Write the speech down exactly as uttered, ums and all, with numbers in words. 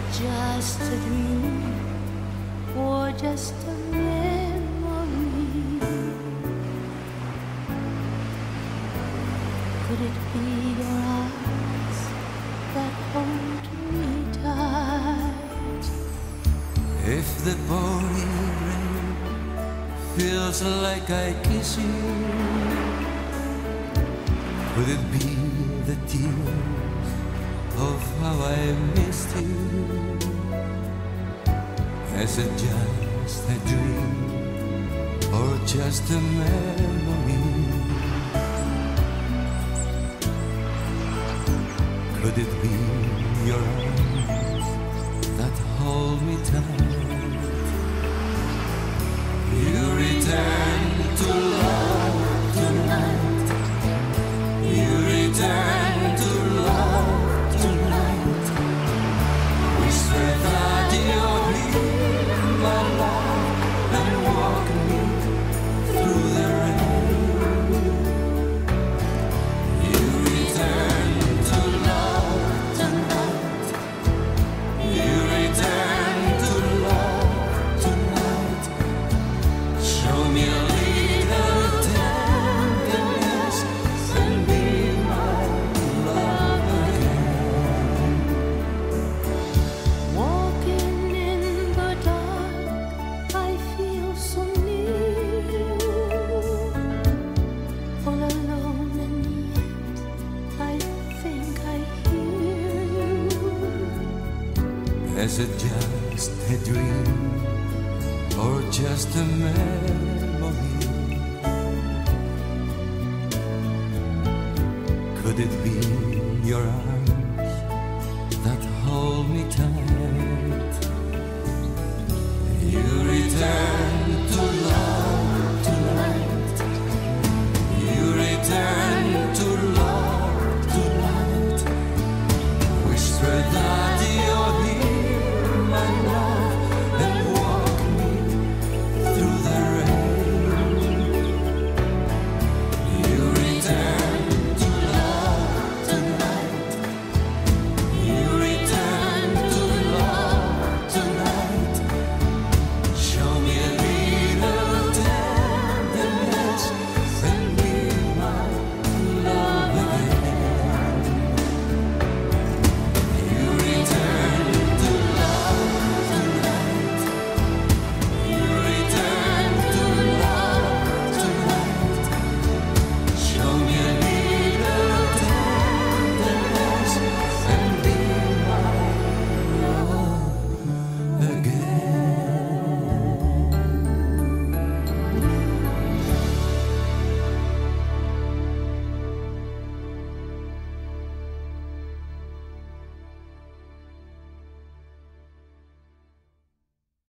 just a dream or just a memory? Could it be your eyes that hold me tight? If the pouring rain feels like I kiss you, could it be the tears of how I missed you? Is it just a dream or just a memory? Could it be your arms that hold me tight? You return to love tonight. You return to love tonight. Whisper that you're here, my love, and walk me through the rain. You return to love tonight. You return to love tonight. Show me a little tenderness and be my love again. Walking in the dark, I feel so near you. All alone and yet I think I hear you. Is it just a dream or just a memory? Could it be your arms